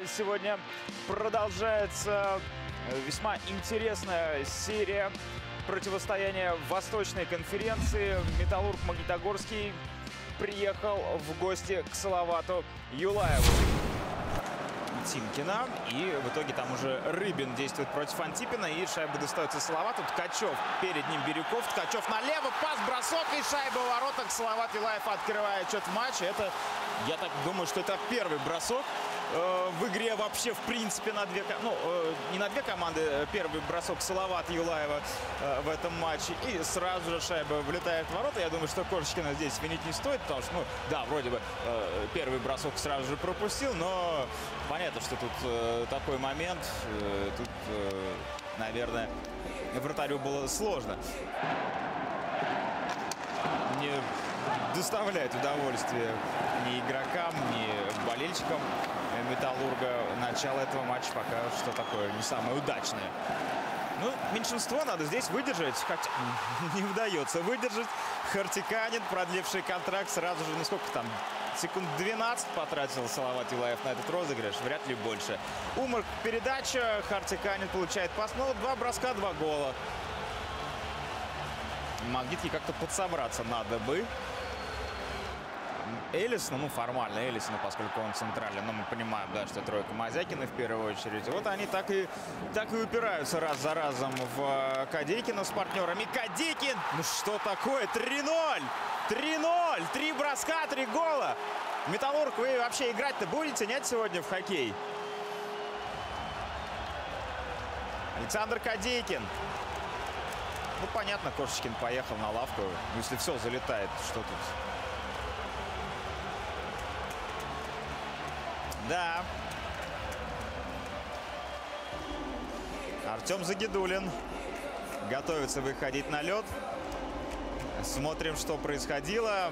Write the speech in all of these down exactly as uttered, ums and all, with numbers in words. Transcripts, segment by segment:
Сегодня продолжается весьма интересная серия противостояния в Восточной конференции. Металлург Магнитогорский приехал в гости к Салавату Юлаеву Тимкина. И в итоге там уже Рыбин действует против Антипина. И шайба достается Салавату. Ткачев, перед ним Бирюков. Ткачев налево. Пас, бросок и шайба в воротах. Салават Юлаев открывает счет в матче. Это, я так думаю, что это первый бросок э, в игре вообще в принципе на две... Ну, э, не на две команды. Первый бросок Салавата Юлаева э, в этом матче. И сразу же шайба влетает в ворота. Я думаю, что Кошечкина здесь винить не стоит. Потому что, ну, да, вроде бы э, первый бросок сразу же пропустил. Но понятно, что тут э, такой момент. Э, тут, э, наверное, вратарю было сложно. Не доставляет удовольствия ни игрокам, ни болельщикам Металлурга. Начало этого матча пока что такое не самое удачное. Ну, меньшинство надо здесь выдержать, хотя не удается выдержать. Хартиканин, продливший контракт, сразу же, ну сколько там, секунд двенадцать потратил Салават Юлаев на этот розыгрыш, вряд ли больше. Умар передача, Хартиканин получает пас, ну, два броска, два гола. Магнитке как-то подсобраться надо бы. Эллисона, ну формально Эллисона, поскольку он центральный, но мы понимаем, да, что тройка Мазякина в первую очередь. Вот они так и, так и упираются раз за разом в Кадейкина с партнерами. Кадейкин! Ну что такое? три ноль! три ноль! Три броска, три гола! Металлург, вы вообще играть-то будете, нет, сегодня в хоккей? Александр Кадейкин. Ну, понятно, Кошечкин поехал на лавку. Если все залетает, что тут? Да. Артем Загидулин готовится выходить на лед. Смотрим, что происходило.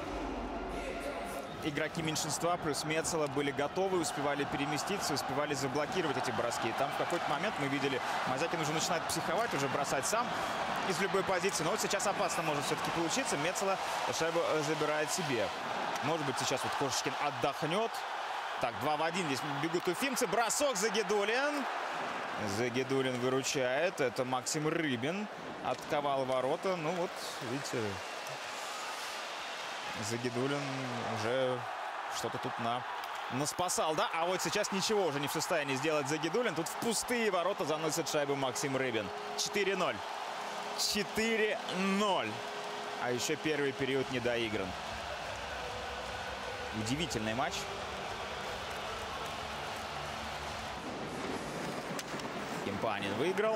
Игроки меньшинства плюс Мецела были готовы, успевали переместиться, успевали заблокировать эти броски. И там в какой-то момент мы видели, Мазякин уже начинает психовать, уже бросать сам из любой позиции. Но вот сейчас опасно может все-таки получиться. Мецела шайбу забирает себе. Может быть, сейчас вот Кошечкин отдохнет. Так, два в один. Здесь бегут уфимцы. Бросок Загидулин. Загидулин выручает. Это Максим Рыбин. Отковал ворота. Ну вот, видите, Загидулин уже что-то тут на... наспасал, да? А вот сейчас ничего уже не в состоянии сделать Загидулин. Тут в пустые ворота заносит шайбу Максим Рыбин. четыре ноль. четыре ноль. А еще первый период не доигран. Удивительный матч. Кимпанин выиграл.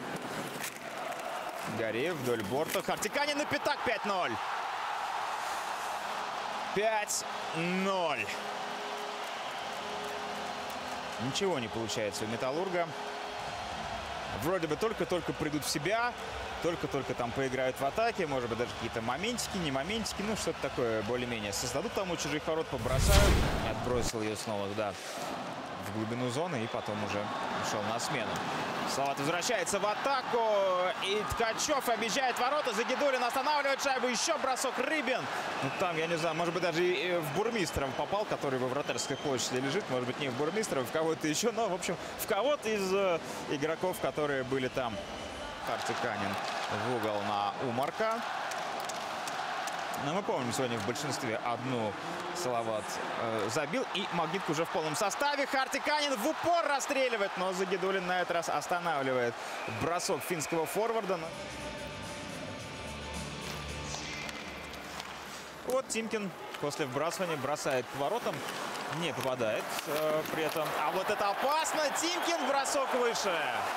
Гореев вдоль борта. Хартиканин на пятак. пять ноль. пять ноль. Ничего не получается у Металлурга. Вроде бы только-только придут в себя. Только-только там поиграют в атаке. Может быть, даже какие-то моментики, не моментики. Ну, что-то такое более-менее создадут. Там у чужих ворот побросают. Отбросил ее снова туда, в глубину зоны. И потом уже ушел на смену. Салават возвращается в атаку. И Ткачев объезжает ворота. Загидулин останавливает шайбу. Еще бросок Рыбин. Ну, там, я не знаю, может быть, даже и в Бурмистров попал, который во вратарской площади лежит. Может быть, не в Бурмистров, в кого-то еще. Но, в общем, в кого-то из э, игроков, которые были там. Хартиканин в угол на Умарка. Но мы помним, сегодня в большинстве одну Салават э, забил. И Магнитка уже в полном составе. Хартиканин в упор расстреливает. Но Загидулин на этот раз останавливает бросок финского форварда. Вот Тимкин после вбрасывания бросает по воротам. Не попадает э, при этом. А вот это опасно. Тимкин, бросок выше.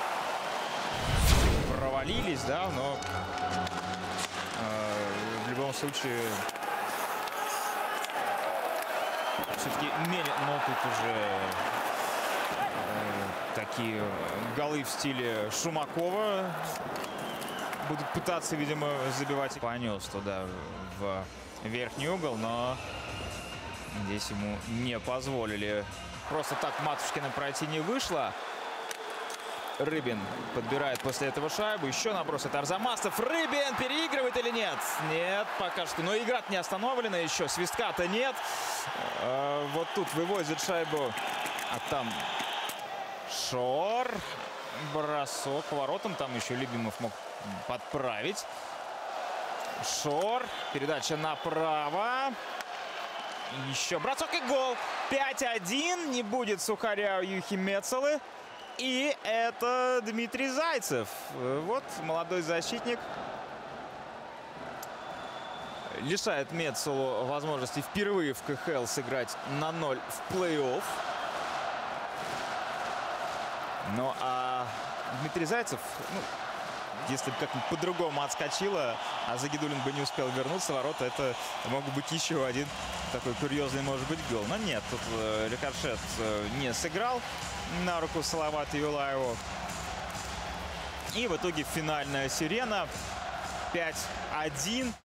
Провалились, да, но э, в любом случае все-таки менее, но тут уже э, такие голы в стиле Шумакова будут пытаться, видимо, забивать. Понес туда в верхний угол, но здесь ему не позволили. Просто так Матушкина пройти не вышло. Рыбин подбирает после этого шайбу. Еще наброс от Арзамасов. Рыбин переигрывает или нет? Нет, пока что. Но игра не остановлена еще. Свистка-то нет. Вот тут вывозит шайбу А там Шор. Бросок к воротам. Там еще Любимов мог подправить. Шор. Передача направо. Еще бросок и гол. пять один. Не будет сухаря у Юхи Мецелы. И это Дмитрий Зайцев. Вот молодой защитник. Лишает Мецелу возможности впервые в ка ха эл сыграть на ноль в плей-офф. Ну а Дмитрий Зайцев, ну, если бы как-нибудь по-другому отскочило, а Загидуллин бы не успел вернуться в ворота, это мог быть еще один такой курьезный, может быть, гол. Но нет, тут э, рикошет э, не сыграл на руку Салавату Юлаеву. И в итоге финальная сирена. пять один.